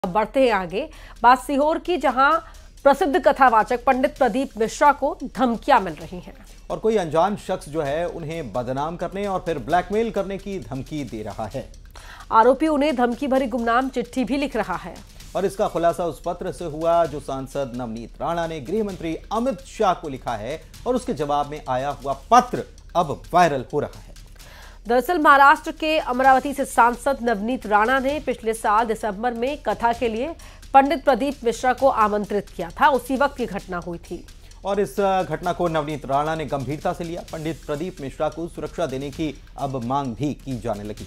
बढ़ते हैं आगे। बात सीहोर की, जहां प्रसिद्ध कथावाचक पंडित प्रदीप मिश्रा को धमकियां मिल रही हैं और कोई अनजान शख्स जो है उन्हें बदनाम करने और फिर ब्लैकमेल करने की धमकी दे रहा है। आरोपी उन्हें धमकी भरी गुमनाम चिट्ठी भी लिख रहा है और इसका खुलासा उस पत्र से हुआ जो सांसद नवनीत राणा ने गृह मंत्री अमित शाह को लिखा है और उसके जवाब में आया हुआ पत्र अब वायरल हो रहा है। दरअसल महाराष्ट्र के अमरावती से सांसद नवनीत राणा ने पिछले साल दिसंबर में कथा के लिए पंडित प्रदीप मिश्रा को आमंत्रित किया था। उसी वक्त की घटना हुई थी और इस घटना को नवनीत राणा ने गंभीरता से लिया। पंडित प्रदीप मिश्रा को सुरक्षा देने की अब मांग भी की जाने लगी।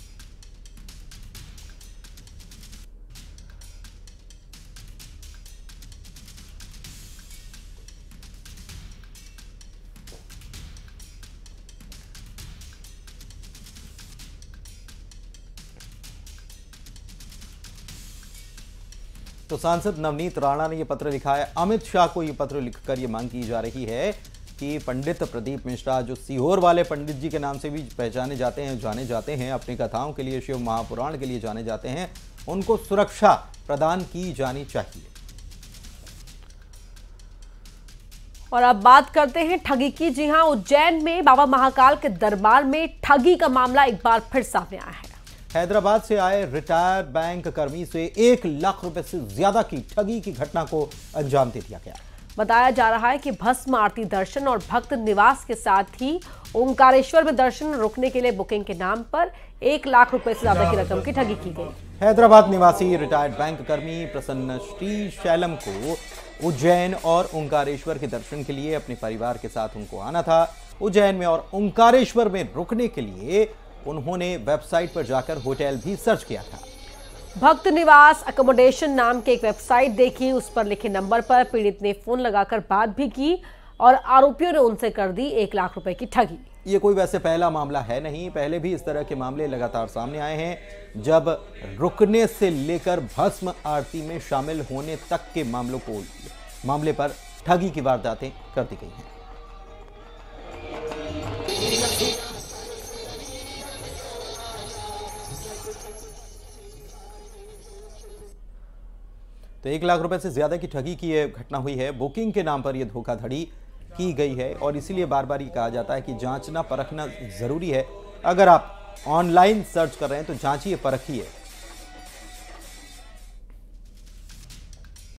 तो सांसद नवनीत राणा ने यह पत्र लिखा है। अमित शाह को यह पत्र लिखकर यह मांग की जा रही है कि पंडित प्रदीप मिश्रा, जो सीहोर वाले पंडित जी के नाम से भी पहचाने जाते हैं, जाने जाते हैं, अपनी कथाओं के लिए, शिव महापुराण के लिए जाने जाते हैं, उनको सुरक्षा प्रदान की जानी चाहिए। और अब बात करते हैं ठगी की। जी हां, उज्जैन में बाबा महाकाल के दरबार में ठगी का मामला एक बार फिर सामने आया है। हैदराबाद से आए रिटायर्ड बैंक कर्मी से 1 लाख रुपए से ज्यादा की ठगी की घटना को अंजाम दे दिया गया। बताया जा रहा है कि भस्म आरती दर्शन और भक्त निवास के साथ ही ओंकारेश्वर में दर्शन रुकने के लिए बुकिंग के नाम पर 1 लाख रुपए से ज्यादा की रकम की ठगी की गई। हैदराबाद निवासी रिटायर्ड बैंक कर्मी प्रसन्न श्री शैलम को उज्जैन और ओंकारेश्वर के दर्शन के लिए अपने परिवार के साथ उनको आना था। उज्जैन में और ओंकारेश्वर में रुकने के लिए उन्होंने वेबसाइट पर जाकर होटल भी सर्च किया था। भक्त निवास अकोमोडेशन नाम के एक वेबसाइट देखी, उस पर लिखे नंबर पर पीड़ित ने फोन लगाकर बात भी की और आरोपियों ने उनसे कर दी 1 लाख रुपए की ठगी। ये कोई वैसे पहला मामला है नहीं, पहले भी इस तरह के मामले लगातार सामने आए हैं, जब रुकने से लेकर भस्म आरती में शामिल होने तक के मामले पर ठगी की वारदातें कर दी गई हैं। तो 1 लाख रुपए से ज्यादा की ठगी की यह घटना हुई है। बुकिंग के नाम पर यह धोखाधड़ी की गई है और इसीलिए बार बार ये कहा जाता है कि जांचना परखना जरूरी है। अगर आप ऑनलाइन सर्च कर रहे हैं तो जांचिए, परखिए।